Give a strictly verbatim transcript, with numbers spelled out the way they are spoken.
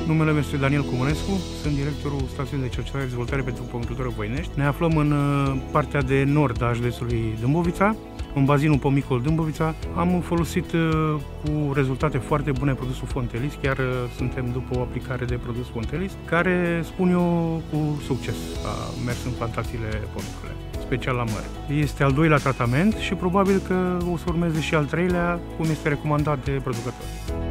Numele meu este Daniel Comănescu, sunt directorul Stațiunii de Cercetare și Dezvoltare pentru Pomicultură Voinești. Ne aflăm în partea de nord a județului Dâmbovița, în bazinul pomicol Dâmbovița. Am folosit cu rezultate foarte bune produsul Fontelis, chiar suntem după o aplicare de produs Fontelis, care, spun eu, cu succes a mers în plantațiile pomicole, special la măr. Este al doilea tratament și probabil că o să urmeze și al treilea, cum este recomandat de producători.